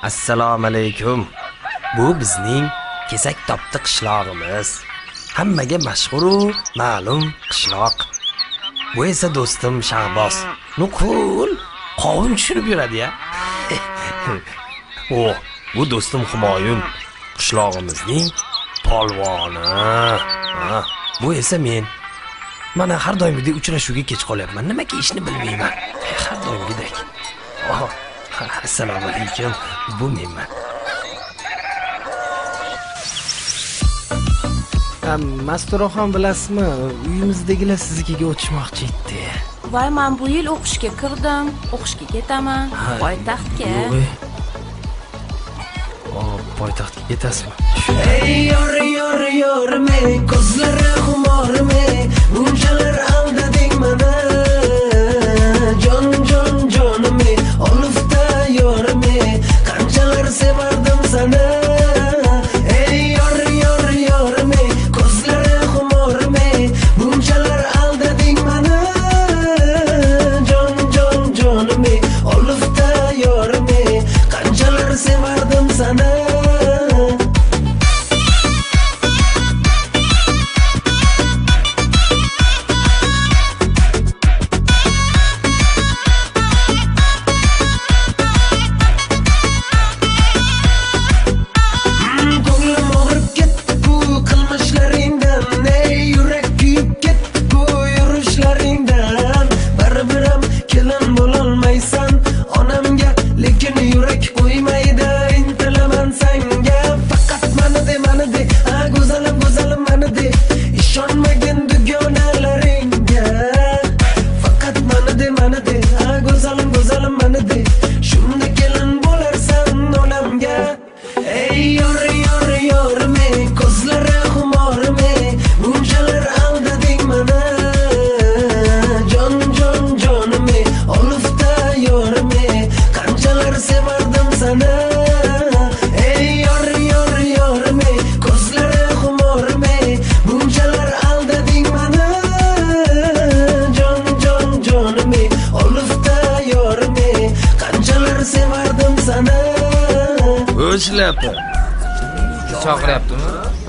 Assalomu alaykum. Bu bizning Kesak Topdi qishlog'imiz. Hammaga mashhur u ma'lum qishloq. Bu esa do'stim Shahboz. Nuqul qovun tushirib yuradi-ya. Bu do'stim Humoyun, qishlog'imizning polvoni. Bu esa men. Mana har doimgidek uchrashuvga kech qolyapman. Nimaga ishni bilmayman. Har doimgidek. Assalomu alaykum. Bu menman. Masturaxon bilasizmi? Uyimizdagilar siznikiga o'tishmoqchi edi. Voy, men bu yil o'qishga kirdim. O'qishga ketaman. Poytaxtga. Poytaxtga ketasizmi? Ey yor me, ko'zlari xumor me, bunchalar aldading meni. Jon me, olufta yor me, qanchalar sevardim seni. Ey yor me, ko'zlari xumor me, bunchalar aldading meni. Jon me, olufta yor me, qanchalar sevardim seni. O'shlapti. Chaqiryaptimi?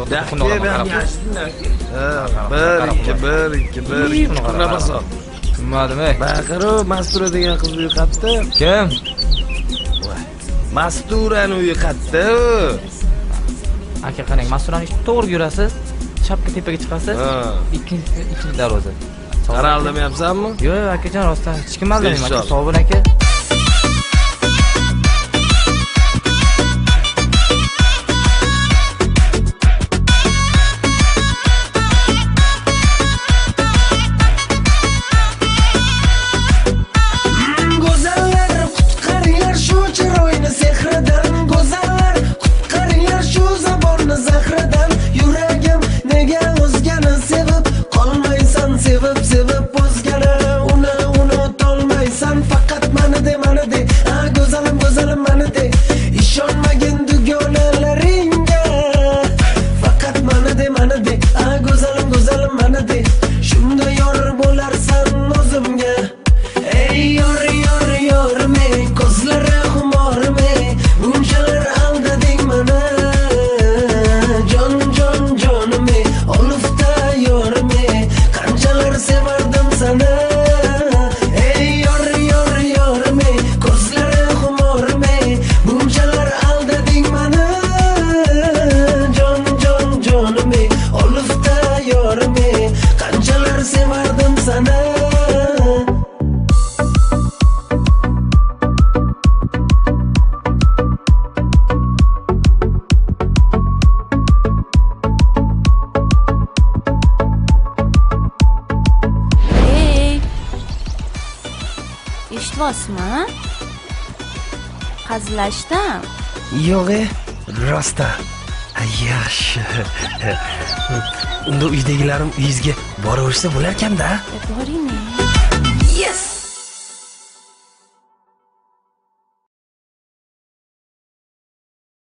Bir. Qarabasan. Tushunmadim. Baqirib, Mastura degan qizni uyiqatdi. Kim? Masturani uyiqatdi. Aka qarang, Masturani to'g'ri yurasiz, chapga tepaga chiqasiz. Ikkinchi darvoza. Qaraldamayapsanmi? Yo'q, akajon, rostdan hech kim aldamayman. Aka, sog' bo'ling aka. Eshitibsizmi? Qazilashdim. Yo'q, rosta. Yaxshi. Unda uydagilarim uyingizga boraversa bo'lar ekan-da. Boring.